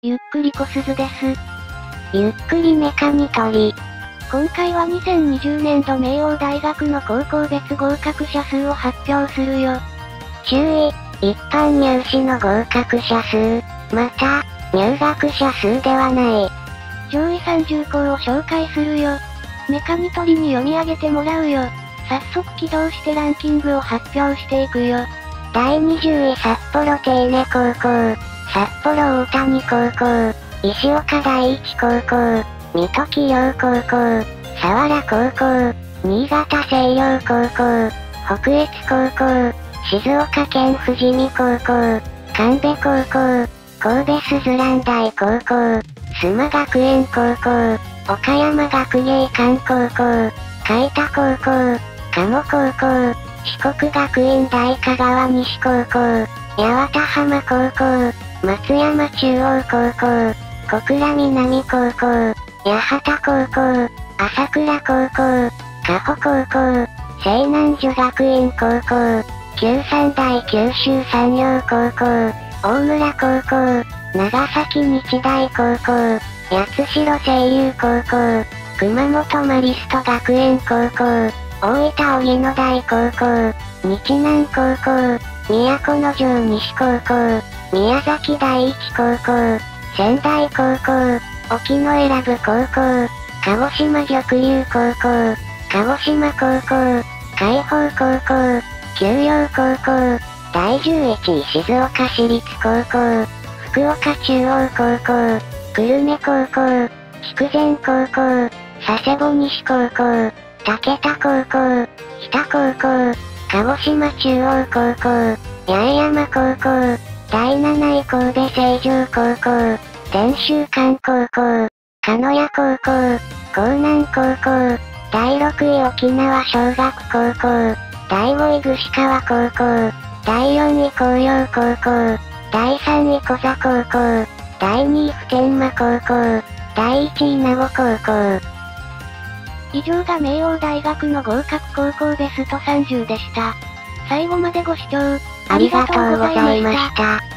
ゆっくりこすずです。 ゆっくりメカニトリ。 今回は2020年度明王大学の高校別合格者数を発表するよ。 注意、一般入試の合格者数、また、入学者数ではない。 上位30校を紹介するよ。メカニトリに読み上げてもらうよ。早速起動してランキングを発表していくよ。 第20位札幌手稲高校、札幌大谷高校、石岡第一高校、水戸葵陵高校、佐原高校、新潟星稜高校、北越高校、静岡県富士見高校、神戸高校、神戸スズラン大高校、須磨学園高校、岡山学芸館高校、海田高校、鴨高校、四国学院大香川西高校、八幡浜高校、松山中央高校、小倉南高校、八幡高校、朝倉高校、加穂高校、西南女学院高校、九三大九州産業高校、大村高校、長崎日大高校、八代清流高校、熊本マリスト学園高校、大分荻野大高校、日南高校、都城西高校、宮崎第一高校、仙台高校、沖永良部高校、鹿児島玉龍高校、鹿児島高校、海邦高校、丘陵高校、第11位静岡市立高校、福岡中央高校、久留米高校、筑前高校、佐世保西高校、竹田高校、北高校、鹿児島中央高校、八重山高校、第7位神戸成城高校、天修館高校、鹿屋高校、江南高校、第6位沖縄尚学高校、第5位串川高校、第4位紅葉高校、第3位小座高校、第2位普天間高校、第1位名護高校。 以上が明王大学の合格高校ベスト30でした。最後までご視聴ありがとうございました。